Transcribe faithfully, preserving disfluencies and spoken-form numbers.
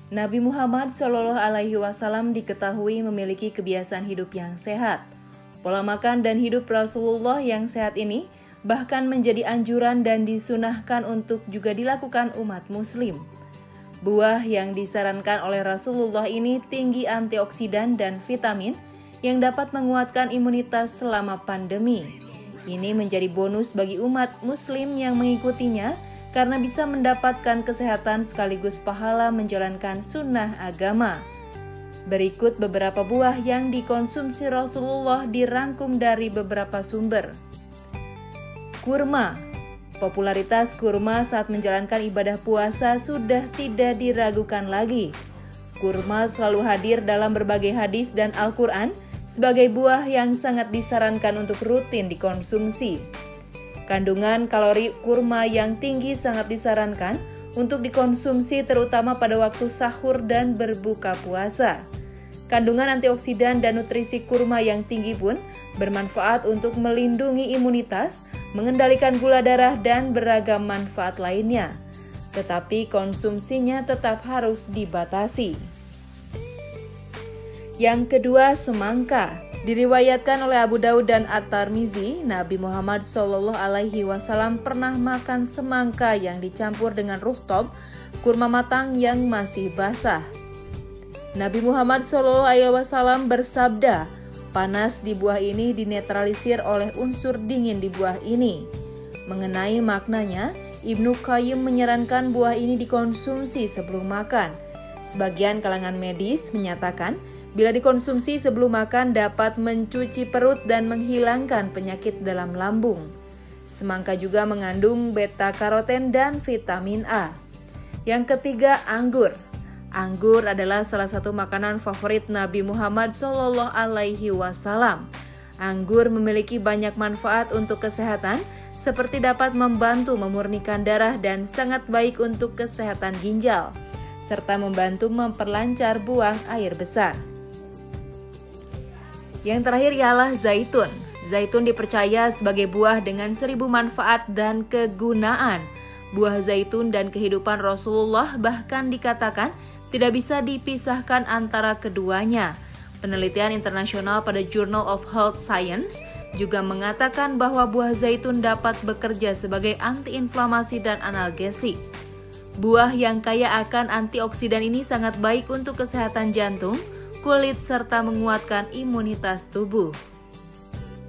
Nabi Muhammad shallallahu alaihi wasallam diketahui memiliki kebiasaan hidup yang sehat. Pola makan dan hidup Rasulullah yang sehat ini bahkan menjadi anjuran dan disunahkan untuk juga dilakukan umat muslim. Buah yang disarankan oleh Rasulullah ini tinggi antioksidan dan vitamin yang dapat menguatkan imunitas selama pandemi. Ini menjadi bonus bagi umat muslim yang mengikutinya karena bisa mendapatkan kesehatan sekaligus pahala menjalankan sunnah agama. Berikut beberapa buah yang dikonsumsi Rasulullah dirangkum dari beberapa sumber. Kurma. Popularitas kurma saat menjalankan ibadah puasa sudah tidak diragukan lagi. Kurma selalu hadir dalam berbagai hadis dan Al-Quran sebagai buah yang sangat disarankan untuk rutin dikonsumsi. Kandungan kalori kurma yang tinggi sangat disarankan untuk dikonsumsi terutama pada waktu sahur dan berbuka puasa. Kandungan antioksidan dan nutrisi kurma yang tinggi pun bermanfaat untuk melindungi imunitas, mengendalikan gula darah, dan beragam manfaat lainnya. Tetapi konsumsinya tetap harus dibatasi. Yang kedua, semangka. Diriwayatkan oleh Abu Daud dan At-Tirmizi, Nabi Muhammad shallallahu alaihi wasallam pernah makan semangka yang dicampur dengan ruhtob, kurma matang yang masih basah. Nabi Muhammad shallallahu alaihi wasallam bersabda, panas di buah ini dinetralisir oleh unsur dingin di buah ini. Mengenai maknanya, Ibnu Qayyim menyarankan buah ini dikonsumsi sebelum makan. Sebagian kalangan medis menyatakan, bila dikonsumsi sebelum makan dapat mencuci perut dan menghilangkan penyakit dalam lambung. Semangka juga mengandung beta-karoten dan vitamin A. Yang ketiga, anggur. Anggur adalah salah satu makanan favorit Nabi Muhammad shallallahu alaihi wasallam. Anggur memiliki banyak manfaat untuk kesehatan, seperti dapat membantu memurnikan darah dan sangat baik untuk kesehatan ginjal, serta membantu memperlancar buang air besar. Yang terakhir ialah zaitun. Zaitun dipercaya sebagai buah dengan seribu manfaat dan kegunaan. Buah zaitun dan kehidupan Rasulullah bahkan dikatakan tidak bisa dipisahkan antara keduanya. Penelitian internasional pada Journal of Health Science juga mengatakan bahwa buah zaitun dapat bekerja sebagai antiinflamasi dan analgesik. Buah yang kaya akan antioksidan ini sangat baik untuk kesehatan jantung, kulit, serta menguatkan imunitas tubuh.